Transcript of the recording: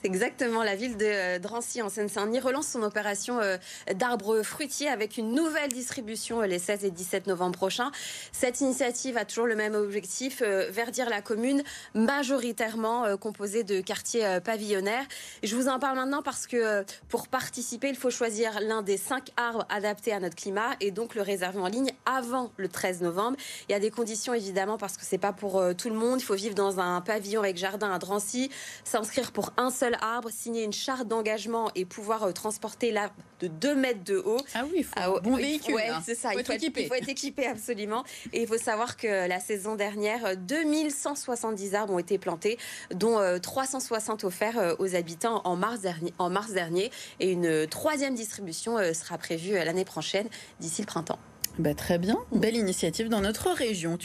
Exactement, la ville de Drancy en Seine-Saint-Denis relance son opération d'arbres fruitiers avec une nouvelle distribution les 16 et 17 novembre prochains. Cette initiative a toujours le même objectif, verdir la commune, majoritairement composée de quartiers pavillonnaires. Et je vous en parle maintenant parce que pour participer, il faut choisir l'un des 5 arbres adaptés à notre climat et donc le réserver en ligne avant le 13 novembre. Il y a des conditions évidemment parce que c'est pas pour tout le monde. Il faut vivre dans un pavillon avec jardin à Drancy, s'inscrire pour un seul arbre, signer une charte d'engagement et pouvoir transporter l'arbre de 2 mètres de haut. Ah oui, il faut un bon véhicule. Ouais, c'est ça. Il faut être équipé absolument. Et il faut savoir que la saison dernière, 2170 arbres ont été plantés, dont 360 offerts aux habitants en mars dernier. Et une 3e distribution sera prévue l'année prochaine, d'ici le printemps. Très bien, belle initiative dans notre région.